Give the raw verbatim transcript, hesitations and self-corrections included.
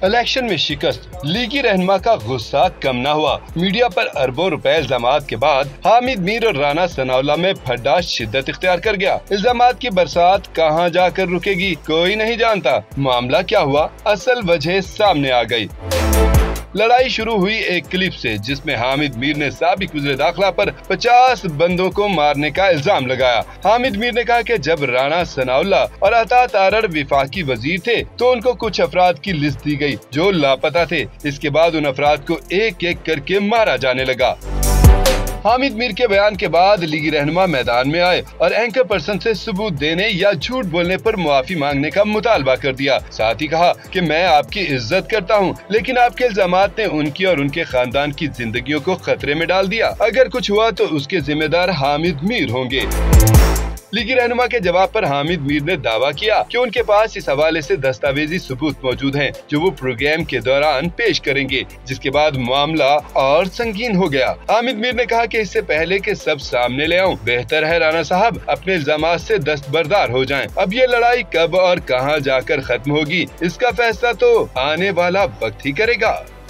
Election में शिकस्त, लीगी रहनुमा का गुस्सा कम न हुआ। मीडिया पर अरबों रुपए इल्जामात के बाद हामिद मीर और राना सनाउल्लाह में फड्डा शिद्दत इख्तियार कर गया। इल्जामात की बरसात कहां जाकर रुकेगी, कोई नहीं जानता। मामला क्या हुआ, असल वजह सामने आ गई। लड़ाई शुरू हुई एक क्लिप से, जिसमें हामिद मीर ने साबिक वज़ीर दाखिला पर पचास बंदों को मारने का इल्जाम लगाया। हामिद मीर ने कहा कि जब राना सनाउल्लाह और अता तारड़ विफाकी वजीर थे तो उनको कुछ अफराद की लिस्ट दी गई जो लापता थे। इसके बाद उन अफराद को एक एक करके मारा जाने लगा। हामिद मीर के बयान के बाद लीगी रहनुमा मैदान में आए और एंकर पर्सन से सबूत देने या झूठ बोलने पर मुआफी मांगने का मुतालबा कर दिया। साथ ही कहा कि मैं आपकी इज्जत करता हूं, लेकिन आपके इल्जामात ने उनकी और उनके खानदान की जिंदगियों को खतरे में डाल दिया। अगर कुछ हुआ तो उसके जिम्मेदार हामिद मीर होंगे। लीगी रहनुमा के जवाब पर हामिद मीर ने दावा किया कि उनके पास इस हवाले से दस्तावेजी सबूत मौजूद हैं, जो वो प्रोग्राम के दौरान पेश करेंगे, जिसके बाद मामला और संगीन हो गया। हामिद मीर ने कहा कि इससे पहले कि सब सामने ले आऊं, बेहतर है राना साहब अपने इल्जामात से दस्तबरदार हो जाएं। अब ये लड़ाई कब और कहां जाकर खत्म होगी, इसका फैसला तो आने वाला वक्त ही करेगा।